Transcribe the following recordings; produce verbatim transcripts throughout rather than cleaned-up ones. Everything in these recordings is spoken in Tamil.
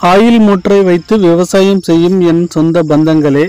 ஆயில் மோட்டரை வைத்து விவசாயம் செய்யும் என் சொந்த பந்தங்களே,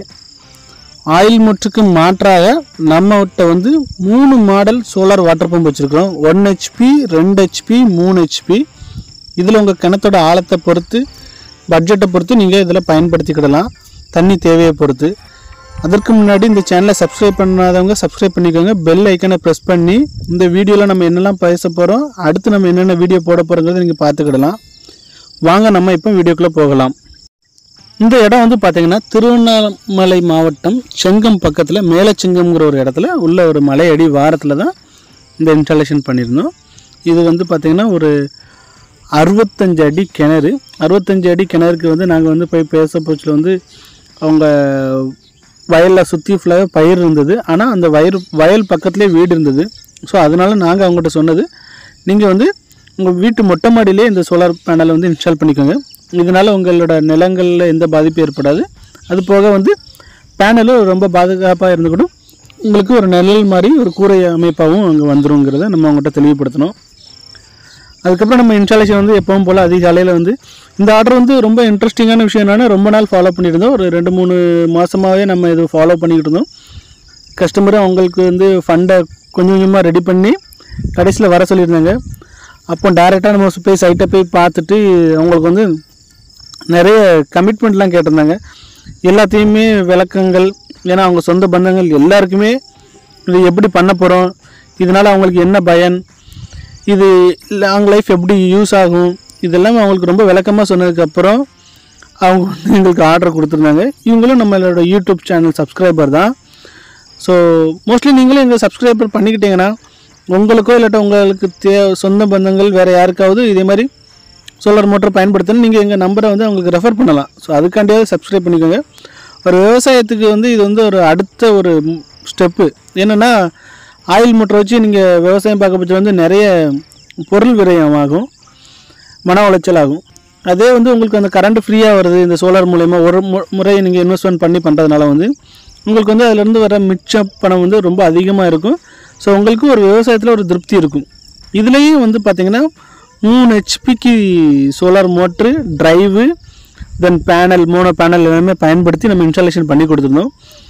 ஆயில் மோட்டருக்கு மாற்றாக நம்மகிட்ட வந்து மூணு மாடல் சோலார் வாட்டர் பம்ப் வச்சுருக்கோம். ஒன் ஹெச்பி, ரெண்டு ஹெச்பி, மூணு ஹெச்பி. இதில் உங்கள் கிணத்தோட ஆழத்தை பொறுத்து, பட்ஜெட்டை பொறுத்து நீங்கள் இதில் பயன்படுத்திக்கிடலாம், தண்ணி தேவையை பொறுத்து. அதற்கு முன்னாடி இந்த சேனலை சப்ஸ்கிரைப் பண்ணாதவங்க சப்ஸ்கிரைப் பண்ணிக்கோங்க. பெல் ஐக்கனை ப்ரெஸ் பண்ணி இந்த வீடியோவில் நம்ம என்னெல்லாம் பேச போகிறோம், அடுத்து நம்ம என்னென்ன வீடியோ போட போகிறோங்கிறத நீங்கள் பார்த்துக்கிடலாம். வாங்க நம்ம இப்போ வீடியோக்குள்ளே போகலாம். இந்த இடம் வந்து பார்த்திங்கன்னா திருவண்ணாமலை மாவட்டம் செங்கம் பக்கத்தில் மேலச்செங்கம்ங்கிற ஒரு இடத்துல உள்ள ஒரு மலையடி வாரத்தில் தான் இந்த இன்ஸ்டாலேஷன் பண்ணியிருந்தோம். இது வந்து பார்த்திங்கன்னா ஒரு அறுபத்தஞ்சு அடி கிணறு. அறுபத்தஞ்சு அடி கிணறுக்கு வந்து நாங்கள் வந்து போய் பேச போச்சில் வந்து அவங்க வயலில் சுற்றி ஃபுல்லாக பயிர் இருந்தது. ஆனால் அந்த வயல் வயல் பக்கத்துலேயே வீடு இருந்தது. ஸோ அதனால் நாங்கள் அவங்ககிட்ட சொன்னது, நீங்கள் வந்து உங்கள் வீட்டு மொட்டை மாடியிலே இந்த சோலார் பேனலை வந்து இன்ஸ்டால் பண்ணிக்கோங்க. இதனால் உங்களோட நிலங்களில் எந்த பாதிப்பும் ஏற்படாது. அது போக வந்து பேனலும் ரொம்ப பாதுகாப்பாக இருந்துக்கூடும். உங்களுக்கு ஒரு நிழல் மாதிரி ஒரு கூரை அமைப்பாகவும் அங்கே வந்துருங்கிறத நம்ம அவங்ககிட்ட தெளிவுபடுத்தணும். அதுக்கப்புறம் நம்ம இன்ஸ்டாலேஷன் வந்து எப்பவும் போல் அதிகாலையில் வந்து இந்த ஆர்டர் வந்து ரொம்ப இன்ட்ரெஸ்டிங்கான விஷயம் என்னென்னா, ரொம்ப நாள் ஃபாலோ பண்ணியிருந்தோம். ஒரு ரெண்டு மூணு மாதமாகவே நம்ம இது ஃபாலோ பண்ணிக்கிட்டு இருந்தோம். கஸ்டமரும் அவங்களுக்கு வந்து ஃபண்டை கொஞ்சம் கொஞ்சமாக ரெடி பண்ணி கடைசியில் வர சொல்லியிருந்தாங்க. அப்போ டேரெக்டாக நம்ம போய் சைட்டை போய் பார்த்துட்டு அவங்களுக்கு வந்து நிறைய கமிட்மெண்ட்லாம் கேட்டிருந்தாங்க. எல்லாத்தையுமே விளக்கங்கள், ஏன்னா அவங்க சொந்த பந்தங்கள் எல்லாருக்குமே இது எப்படி பண்ண போகிறோம், இதனால் அவங்களுக்கு என்ன பயன், இது லாங் லைஃப் எப்படி யூஸ் ஆகும், இதெல்லாம் அவங்களுக்கு ரொம்ப விளக்கமாக சொன்னதுக்கப்புறம் அவங்க வந்து எங்களுக்கு ஆர்டர் கொடுத்துருந்தாங்க. இவங்களும் நம்மளோட யூடியூப் சேனல் சப்ஸ்கிரைபர் தான். ஸோ மோஸ்ட்லி நீங்களும் எங்கள் சப்ஸ்கிரைபர் பண்ணிக்கிட்டீங்கன்னா உங்களுக்கோ இல்லாட்ட உங்களுக்கு தே சொந்த பந்தங்கள் வேறு யாருக்காவது இதே மாதிரி சோலார் மோட்டர் பயன்படுத்தணும், நீங்கள் எங்கள் நம்பரை வந்து அவங்களுக்கு ரெஃபர் பண்ணலாம். ஸோ அதுக்காண்டியாவது சப்ஸ்கிரைப் பண்ணிக்கோங்க. ஒரு விவசாயத்துக்கு வந்து இது வந்து ஒரு அடுத்த ஒரு ஸ்டெப்பு. என்னென்னா, ஆயில் மோட்டரை வச்சு நீங்கள் விவசாயம் பார்க்க பட்சம் வந்து நிறைய பொருள் விரயம் ஆகும், மன உளைச்சல் ஆகும். அதே வந்து உங்களுக்கு அந்த கரண்ட் ஃப்ரீயாக வருது இந்த சோலார் மூலயமா ஒரு முறை நீங்கள் இன்வெஸ்ட்மெண்ட் பண்ணி பண்ணுறதுனால வந்து உங்களுக்கு வந்து அதிலேருந்து வர மிச்ச பணம் வந்து ரொம்ப அதிகமாக இருக்கும். ஸோ உங்களுக்கு ஒரு விவசாயத்தில் ஒரு திருப்தி இருக்கும். இதுலேயும் வந்து பார்த்திங்கன்னா மூணு ஹெச்பிக்கு solar motor, drive, then panel, mono panel எல்லாமே பயன்படுத்தி நம்ம இன்ஸ்டாலேஷன் பண்ணி கொடுத்துருந்தோம்.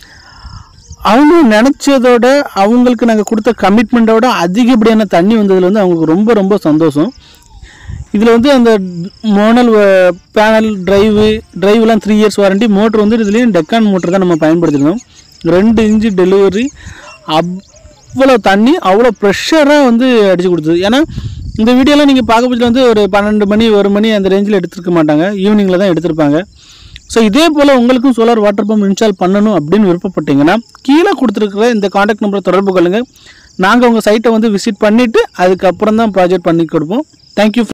அவங்க நினச்சதோட அவங்களுக்கு நாங்கள் கொடுத்த கமிட்மெண்ட்டோட அதிகப்படியான தண்ணி வந்ததில் வந்து அவங்களுக்கு ரொம்ப ரொம்ப சந்தோஷம். இதில் வந்து அந்த மோனல் பேனல், ட்ரைவு ட்ரைவெலாம் த்ரீ இயர்ஸ் வாரண்டி. மோட்ரு வந்து இதுலேயும் டெக்கான் மோட்ரு தான் நம்ம பயன்படுத்திருந்தோம். ரெண்டு இன்ச்சு டெலிவரி, அவ்வளோ தண்ணி அவ்வளோ ப்ரெஷராக வந்து அடித்து கொடுத்தது. ஏன்னா இந்த வீடியோலாம் நீங்கள் பார்க்க போச்சு வந்து ஒரு பன்னெண்டு மணி ஒரு மணி அந்த ரேஞ்சில் எடுத்துருக்க மாட்டாங்க, ஈவினிங்கில் தான் எடுத்திருப்பாங்க. ஸோ இதே போல் உங்களுக்கும் சோலார் வாட்டர் பம்ப் இன்ஸ்டால் பண்ணணும் அப்படின்னு விருப்பப்பட்டீங்கன்னா கீழே கொடுத்துருக்குற இந்த காண்டாக்ட் நம்பரை தொடர்பு கொள்ளுங்கள். நாங்கள் உங்கள் சைட்டை வந்து விசிட் பண்ணிவிட்டு அதுக்கப்புறம் தான் ப்ராஜெக்ட் பண்ணி கொடுப்போம். தேங்க்யூ.